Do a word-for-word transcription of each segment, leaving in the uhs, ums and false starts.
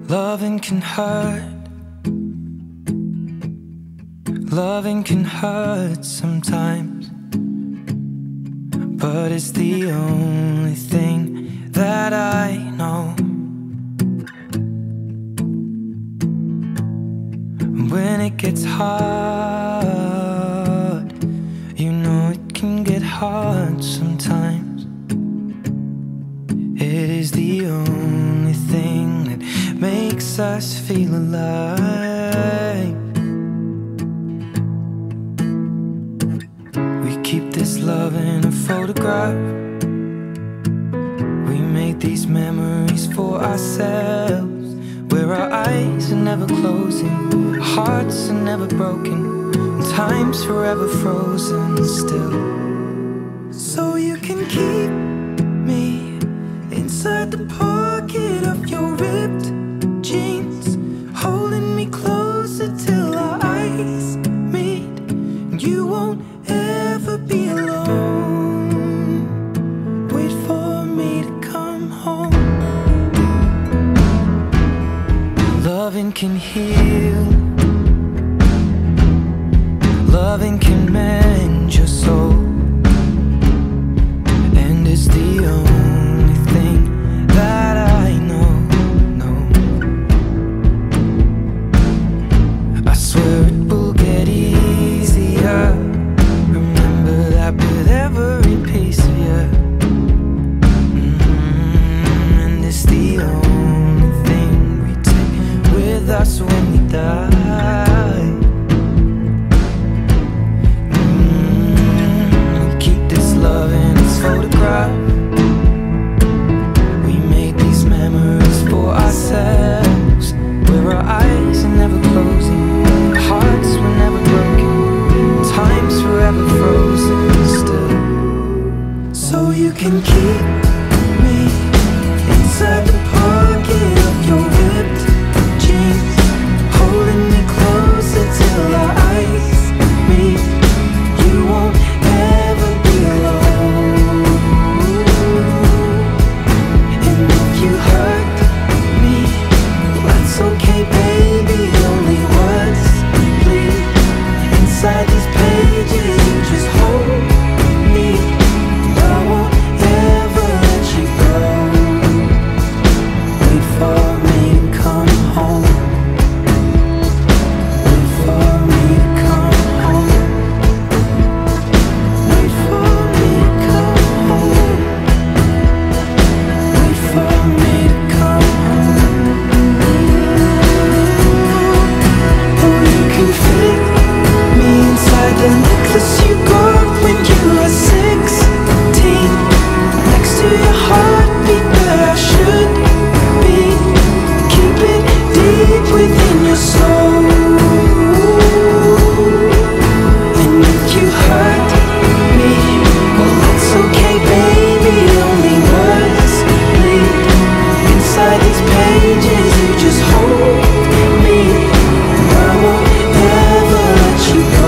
Loving can hurt. Loving can hurt sometimes, but it's the only thing that I know. When it gets hard, you know it can get hard sometimes. It is the only thing that makes us feel alive. We keep this love in a photograph. We make these memories for ourselves, where our eyes are never closing, hearts are never broken, and time's forever frozen still. So you can keep me inside the pocket of your ripped jeans, holding me closer till our eyes meet, and you won't ever be alone. Wait for me to come home. Loving can heal. Loving can mend your soul, and it's the only thing that I know, know. I swear it will get easier. Remember that with every piece of you. Mm-hmm. And it's the only thing we take with us when we die. Photograph. We made these memories for ourselves, where our eyes are never closing, hearts were never broken, time's forever frozen still. So you can keep me inside the pocket of your ripped jeans, holding me closer till our eyes meet. You won't ever be alone. Okay, baby, only words bleed inside these pages. You just hold me, and I won't ever let you go. Wait for me to come home. Wait for me to come home. Wait for me to come home. Wait for me to come home. The necklace you got when you were sixteen, next to your heartbeat where I should be. Keep it deep within your soul. And if you hurt me, well that's okay, baby. Only words bleed inside these pages. You just hold me, and I won't ever let you go.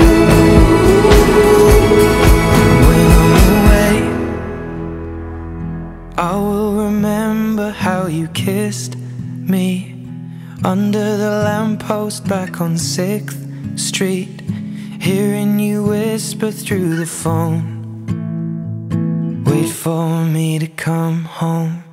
I will remember how you kissed me under the lamppost back on sixth street, hearing you whisper through the phone. Wait for me to come home.